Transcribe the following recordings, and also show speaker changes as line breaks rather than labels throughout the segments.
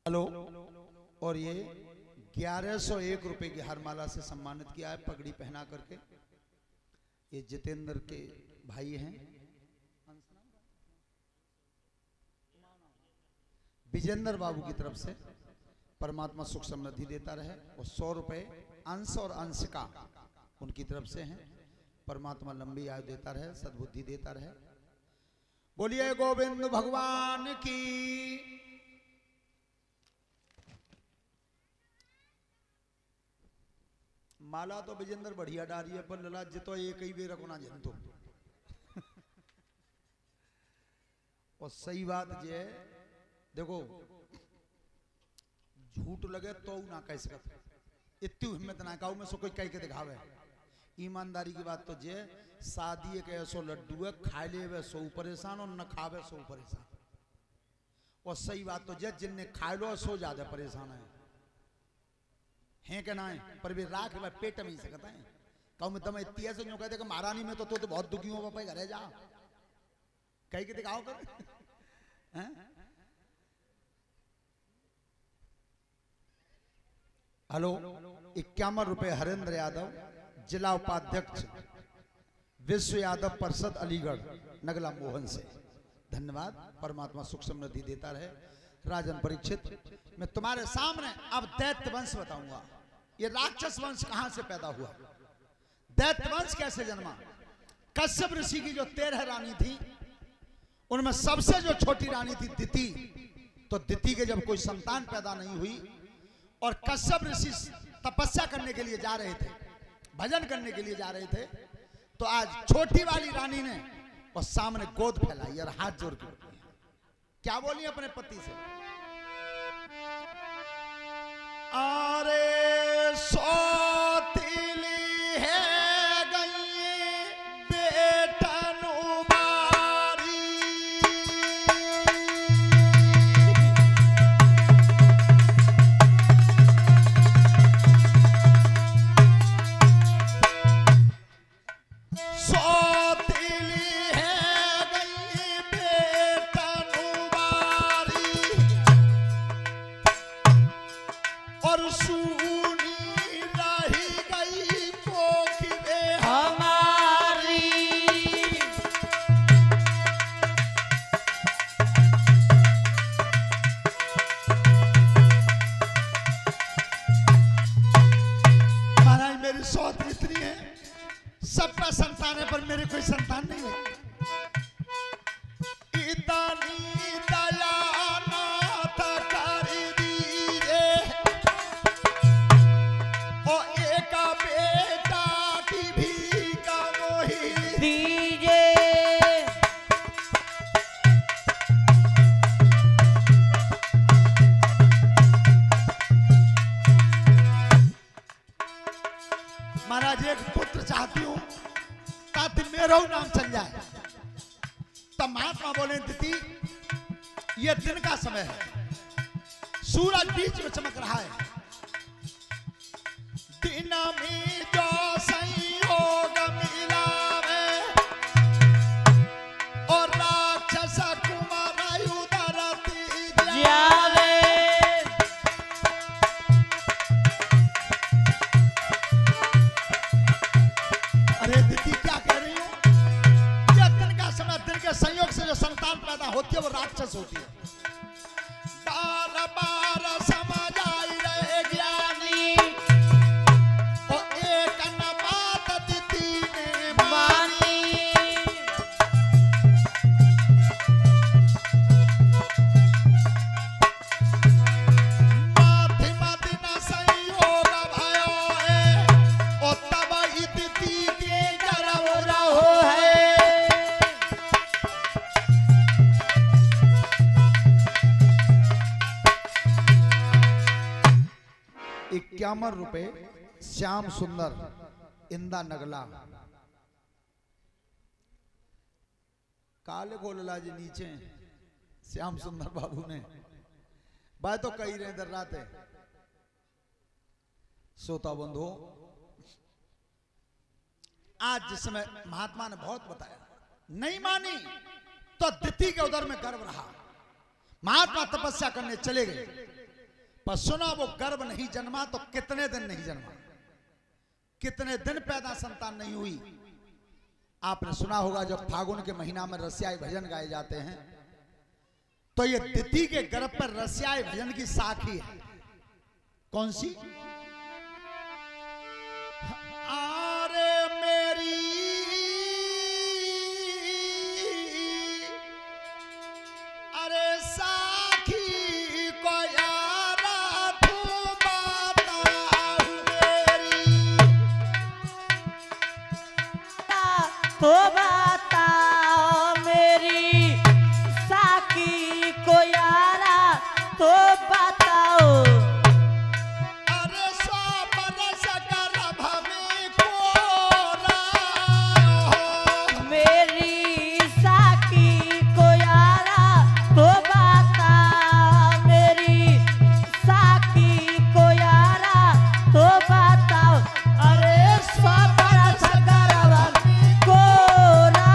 Hello. और ये 1101 रुपए की हरमाला से सम्मानित किया है पगड़ी पहना करके। ये जितेंद्र के भाई हैं, विजेंद्र बाबू की तरफ से। परमात्मा सुख समृद्धि देता रहे। और 100 रुपए अंश और अंशिका उनकी तरफ से हैं। परमात्मा लंबी आयु देता रहे, सद्बुद्धि देता रहे। बोलिए गोविंद भगवान की। माला तो विजेंद्र बढ़िया डाली है, पर लला जितो एक ही बेर रखना जंतु। और सही बात ये है, देखो झूठ लगे तो ना कह सकते, इतनी हिम्मत ना कहूं मैं सो कोई कह के दिखावे। ईमानदारी की बात तो जे शादी एक ऐसो लड्डू है, खाए ले वे सो परेशान और न खावे सो परेशान। और सही बात तो जे जिनने खाए लो सो ज्यादा परेशान है कि ना है, पर भी राख वे पेट में ही सकता है। कहूं मैं तुम्हें इतनी ऐसे यूं कहते कि महारानी में तो बहुत दुखी हो पापा घरे जा कह के दिखाओ कर। हेलो। 51 रुपए हरेंद्र यादव, जिला उपाध्यक्ष विश्व यादव परिषद अलीगढ़ नगला मोहन से। धन्यवाद। परमात्मा सुख समृद्धि देता रहे। राजन परीक्षित, मैं तुम्हारे सामने अब दैत्य वंश बताऊंगा। ये राक्षस वंश कहां से पैदा हुआ, दैत्य वंश कैसे जन्मा। कश्यप ऋषि की जो 13 रानी थी, उनमें सबसे जो छोटी रानी थी दिति। तो दिति के जब कोई संतान पैदा नहीं हुई और कश्यप ऋषि तपस्या करने के लिए जा रहे थे, भजन करने के लिए जा रहे थे, तो आज छोटी वाली रानी ने और सामने गोद फैलाई और हाथ जोड़ के क्या बोली अपने पति से, अरे सोतीली है गई बेटन उबारी। सबका संतान है पर मेरे कोई संतान नहीं है। इतनी दया नाथ कर दीजिए और एक बेटा की भी मोही दीजिए। महाराज एक पुत्र चाहती हूँ ताकि मेरा नाम चल जाए। तब महात्मा बोले दिति ये दिन का समय है, सूरज बीच में चमक रहा है, दिन में जो संयोग मिलावे और राक्षस कुमार उदरती जावे। अरे दिति क्या कह रही हो, ये दिन का समय, दिन के संयोग से जो संतान पैदा होती है वो राक्षस होती है। बार बार समझ आई रहे ज्ञानी और एक न बात दिति ने मानी। माथि माथि न संयोग भयो है और तब ही दिति के गर्भ रहो है। 51 रुपए श्याम सुंदर इंदा नगला। काले गोलला जी नीचे श्याम सुंदर बाबू ने बात तो कही रहे दर रात है। श्रोता बंधु, आज जिस समय महात्मा ने बहुत बताया, नहीं मानी तो दिति के उदर में गर्भ रहा। महात्मा तपस्या करने चले गए। पर सुनो वो गर्भ नहीं जन्मा तो कितने दिन नहीं जन्मा, कितने दिन पैदा संतान नहीं हुई। आपने सुना होगा जब फागुन के महीना में रसियाई भजन गाए जाते हैं तो ये तिथि के गर्भ पर रसियाई भजन की साखी है। कौन सी? अरे मेरी अरे साखी को यारा तू बताओ मेरी,
तो बताओ मेरी साकी को यारा, तो बताओ।
अरे 100 बरस गर्भ में कोरा हो,
मेरी साकी को यारा, तो बताओ मेरी साकी को यारा, तो बताओ। अरे 100 बरस गर्भ कोरा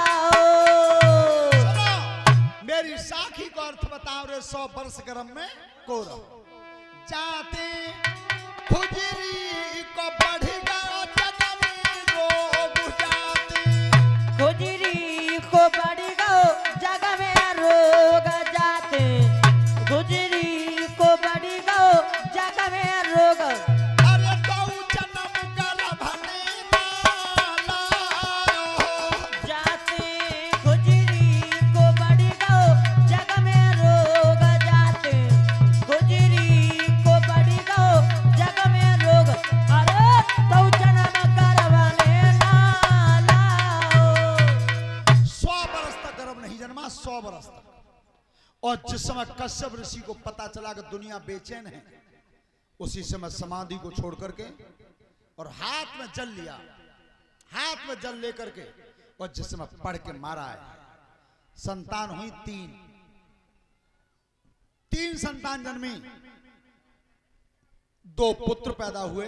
हो।
मेरी साखी को अर्थ बताओ रे 100 वर्ष गर्भ में कोरा। जाते खुजरी को बढ़ेगा जग में रोग जाते,
गुजरी को बढ़ गो जग में रोग जाते, गुजरी को बढ़ गो जग में रोग।
अरे तो जन्म गर्भ में माला हो,
जाते गुजरी को बढ़ गो जग में रोग जाते, गुजरी को बढ़ गो जग में रोग। अरे तो जन्म गर्भ में नाला हो।
100 वर्ष तक गर्भ नहीं जन्मा, 100 वर्ष तक। और जिस समय कश्यप ऋषि को पता चला कि दुनिया बेचैन है, उसी समय समाधि को छोड़ करके और हाथ में जल लिया, हाथ में जल लेकर के, और जिस समय पढ़ के मारा है। संतान हुई 3 संतान जन्मी, 2 पुत्र पैदा हुए,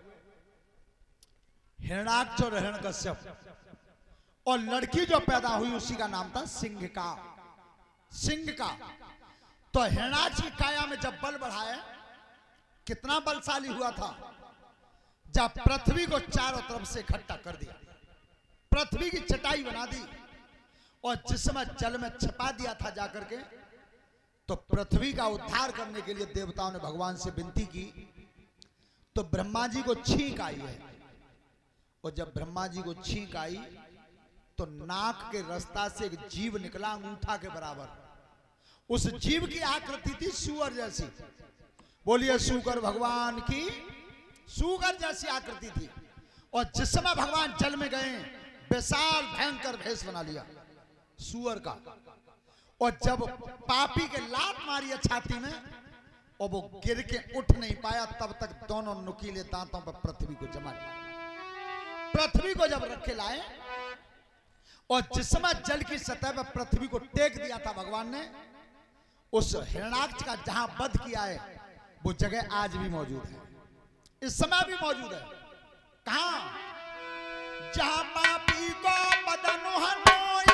हिरण्याक्ष और हिरण्यकश्यप। और लड़की जो पैदा हुई उसी का नाम था सिंहिका, सिंह का। तो हिरण्याक्ष की काया में जब बल बढ़ाया, कितना बलशाली हुआ था, जब पृथ्वी को चारों तरफ से इकट्ठा कर दिया, पृथ्वी की चटाई बना दी, और जिस समय जल में छिपा दिया था जाकर के, तो पृथ्वी का उद्धार करने के लिए देवताओं ने भगवान से विनती की। तो ब्रह्मा जी को छींक आई है, और जब ब्रह्मा जी को छींक आई तो नाक के रास्ता से एक जीव निकला अंगूठा के बराबर। उस जीव की आकृति थी सूअर जैसी। बोलिए सूकर भगवान की, सूकर जैसी आकृति थी। और जिस समय भगवान जल में गए, विशाल भयंकर भेष बना लिया सूअर का। और जब पापी के लात मारी है छाती में और वो गिर के उठ नहीं पाया, तब तक दोनों नुकीले दांतों पर पृथ्वी को जमा लिया। पृथ्वी को जब रखे लाए और जिस समय जल की सतह पर पृथ्वी को टेक दिया था भगवान ने, उस हिरण्याक्ष का जहां वध किया है वो जगह आज भी मौजूद है, इस समय भी मौजूद है। कहां? जहां पापी को बदन हनोई,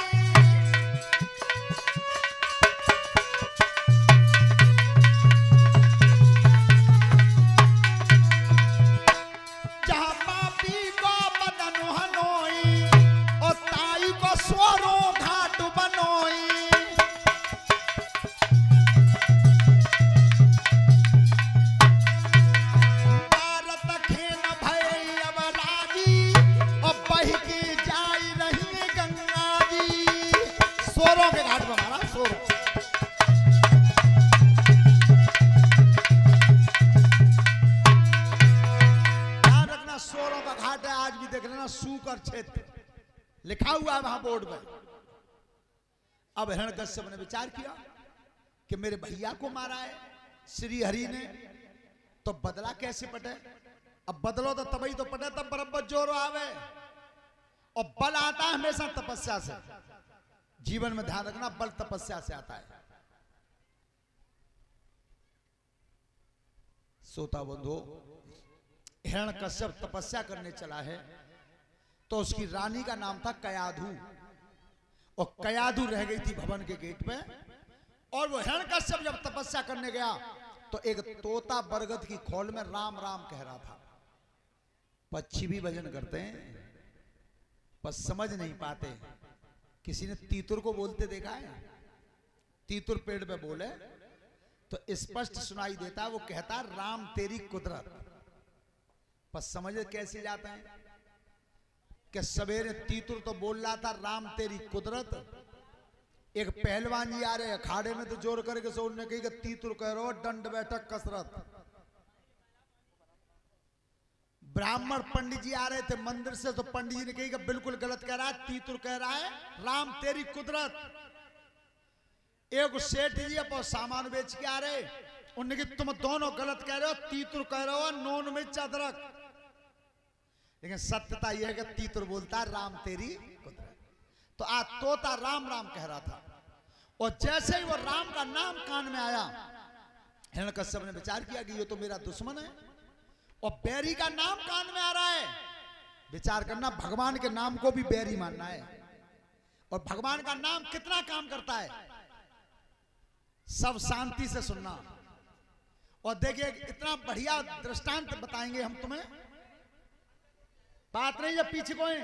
जहां पापी को बदन हनोई और ताई को स्वरों घाट बनोई। सूकर क्षेत्र लिखा हुआ है वहां बोर्ड में। अब हिरण्यकश्यप ने विचार किया कि मेरे भैया को मारा है श्री हरि ने, तो बदला कैसे पटे? अब बदलो तो तभी तो पटे, तब बराबर जोर आवे। और बल आता है हमेशा तपस्या से। जीवन में ध्यान रखना, बल तपस्या से आता है। श्रोता बंधु, हिरण्यकश्यप तपस्या करने चला है तो उसकी रानी का नाम था कयाधु, और कयाधु रह गई थी भवन के गेट पे। और वो हिरण्यकश्यप जब तपस्या करने गया तो एक तोता बरगद की खोल में राम राम कह रहा था। पक्षी भी भजन करते हैं पर समझ नहीं पाते। किसी ने तीतुर को बोलते देखा है? तीतुर पेड़ पे बोले तो स्पष्ट सुनाई देता, वो कहता राम तेरी कुदरत। पर समझ कैसे जाते हैं कि सवेरे तीतुर तो बोल रहा था राम तेरी कुदरत, एक पहलवान जी आ रहे अखाड़े में तो जोर करके सो उन्होंने कही कि तीतुर कह रहे हो दंड बैठक कसरत। ब्राह्मण पंडित जी आ रहे थे मंदिर से तो पंडित जी ने कही कि बिल्कुल गलत कह रहा है, तीतुर कह रहा है राम तेरी कुदरत। एक सेठ जी अब सामान बेच के आ रहे, उन्होंने कहा तुम दोनों गलत कह रहे हो, तीतुर कह रहे हो नून मिर्च अदरक। लेकिन सत्यता यह है कि तीतुर बोलता है राम तेरी कुदरत। तो आज तोता राम राम कह रहा था और जैसे ही वो राम का नाम कान में आया, हिरण्यकश्यप ने विचार किया कि ये तो मेरा दुश्मन है और बैरी का नाम कान में आ रहा है। विचार करना, भगवान के नाम को भी बैरी मानना है और भगवान का नाम कितना काम करता है, सब शांति से सुनना। और देखिए इतना बढ़िया दृष्टांत बताएंगे हम तुम्हें, बात नहीं। जब पीछे कोई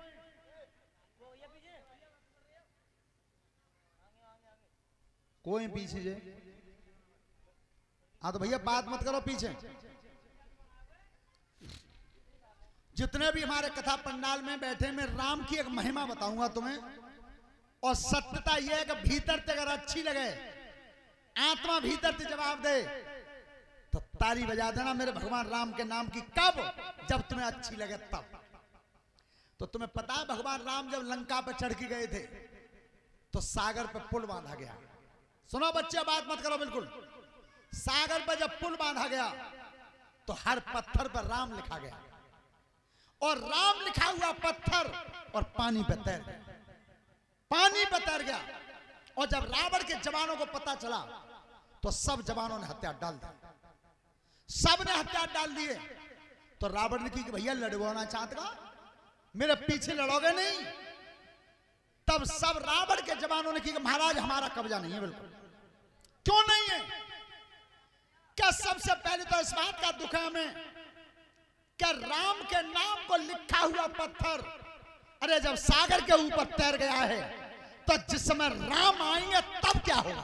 कोई पीछे जे, हाँ तो भैया बात मत करो पीछे। जितने भी हमारे कथा पंडाल में बैठे, मैं राम की एक महिमा बताऊंगा तुम्हें और सत्यता यह है कि भीतर से अगर अच्छी लगे, आत्मा भीतर से जवाब दे तो ताली बजा देना मेरे भगवान राम के नाम की। कब? जब तुम्हें अच्छी लगे तब। तो तुम्हें पता है भगवान राम जब लंका पर चढ़ के गए थे तो सागर पर पुल बांधा गया। सुनो बच्चे, बात मत करो बिल्कुल। सागर पर जब पुल बांधा गया तो हर पत्थर पर राम लिखा गया और राम लिखा हुआ पत्थर और पानी पे तैर गया, पानी पे तैर गया। और जब रावण के जवानों को पता चला तो सब जवानों ने हथियार डाल दिए, सब ने हथियार डाल दिए। तो रावण ने की कि भैया लड़वाना चाहता, मेरे पीछे लड़ोगे नहीं। तब सब रावण के जवानों ने की कि महाराज हमारा कब्जा नहीं है। बिल्कुल क्यों नहीं है? क्या सबसे पहले तो इस बात का दुख है हमें क्या राम के नाम को लिखा हुआ पत्थर, अरे जब सागर के ऊपर तैर गया है तो जिस समय राम आएंगे तब क्या होगा?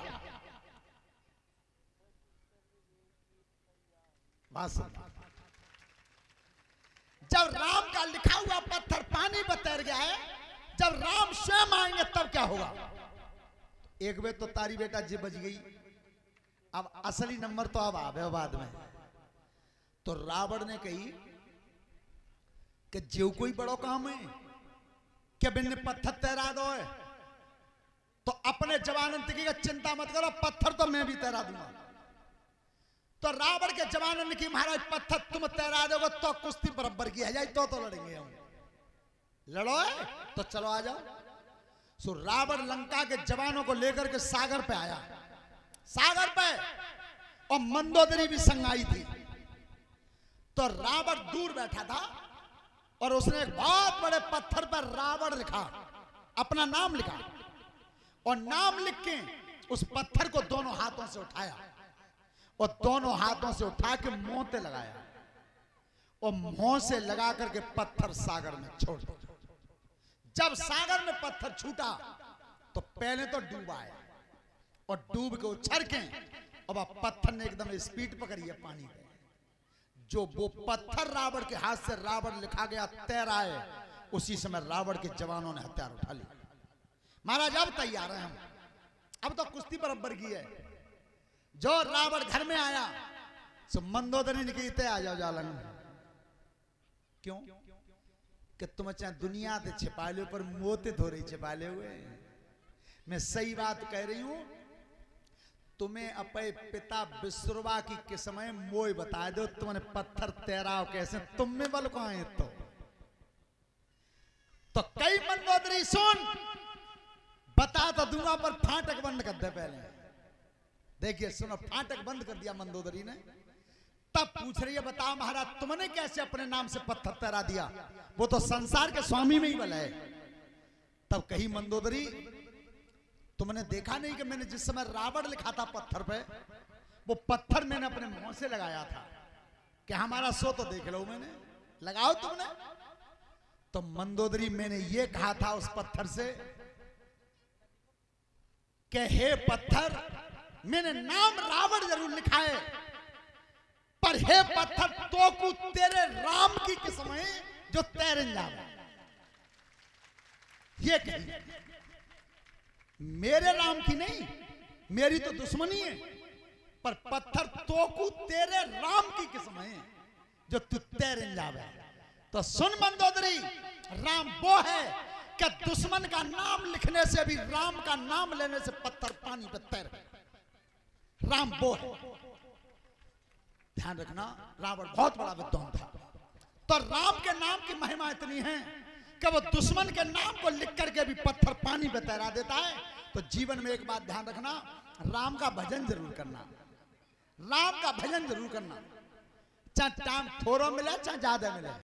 जब राम का लिखा हुआ पत्थर पानी पर तैर गया है, जब राम स्वयं आएंगे तब क्या होगा? एक बेर तो तारी बेटा जी बच गई, अब असली नंबर तो अब आवे बाद में। तो रावण ने कही कि जो कोई बड़ो काम है क्या बिन्ने पत्थर तैरा दो है, तो अपने जवान की चिंता मत करो, पत्थर तो मैं भी तैरा दूंगा। तो रावण के जवान ने की महाराज पत्थर तुम तैरा दोगे तो कुश्ती बराबर की है जाए तो लड़ेंगे हम। लड़ो है तो चलो आ जाओ। सो रावण लंका के जवानों को लेकर के सागर पे आया, सागर पे, और मंदोदरी भी संग आई थी। तो रावण दूर बैठा था और उसने एक बहुत बड़े पत्थर पर रावण लिखा, अपना नाम लिखा और नाम लिख के उस पत्थर को दोनों हाथों से उठाया और दोनों हाथों से उठा के मुंह पे लगाया और मुंह से लगा करके पत्थर सागर में छोड़ दिया। जब सागर में पत्थर छूटा तो पहले तो डूब आया और डूब के उछल के अब पत्थर ने एकदम स्पीड पकड़ी है पानी पे। जो वो पत्थर रावण के हाथ से रावण लिखा गया तैर आए, उसी समय रावण के जवानों ने हथियार उठा ली। महाराज अब तैयार है हम, अब तो कुश्ती बराबर की है। जो रावण घर में आया सो मंदोदरी ने कहते आ जाओ जालन। क्यों? कि तुम चाहे दुनिया से छिपा ले पर मोते थोड़े छिपा ले हुए। मैं सही बात कह रही हूं, तुम्हें अपने पिता विश्रवा की किस्म मोय बता दो, तुमने पत्थर तैराओ कैसे, तुम में बल कहां है? तो कई मंदोदरी सुन बता तो दूंगा पर फाटक बंद कर दे पहले। देखिए सुनो, फाटक बंद कर दिया मंदोदरी ने। तब पूछ रही है बताओ महाराज तुमने कैसे अपने नाम से पत्थर तैरा दिया? वो तो संसार के स्वामी में ही बल है। तब कही मंदोदरी तुमने देखा नहीं कि मैंने जिस समय रावण लिखा था पत्थर पे, वो पत्थर मैंने अपने मुंह से लगाया था कि हमारा सो तो देख लो, मैंने लगाओ तुमने। तो मंदोदरी मैंने ये कहा था उस पत्थर से कि हे पत्थर, मैंने नाम रावण जरूर लिखा है, पर हे पत्थर तो को तेरे राम की किस्म है जो तैरन जावे। ये कही मेरे राम की नहीं, मेरी तो दुश्मनी है, पर पत्थर तो को तेरे राम की किस्म है जो तू तैरन जावे। तो सुन मंदोदरी, राम वो है कि दुश्मन का नाम लिखने से भी, राम का नाम लेने से पत्थर पानी पे तैर गए। राम वो है। ध्यान रखना, रावण बहुत बड़ा विद्वान था। तो राम के नाम की महिमा इतनी है कि वो दुश्मन के नाम को लिख करके भी पत्थर पानी पे तैरा देता है। तो जीवन में एक बात ध्यान रखना, राम का भजन जरूर करना, राम का भजन जरूर करना, चाहे टाइम थोड़ा मिले चाहे ज्यादा मिले।